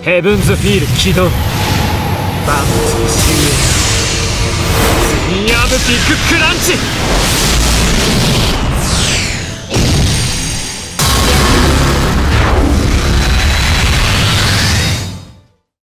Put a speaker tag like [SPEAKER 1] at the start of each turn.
[SPEAKER 1] ヘブンズフィール起動。万物終焉。ツインアームビッグクランチ。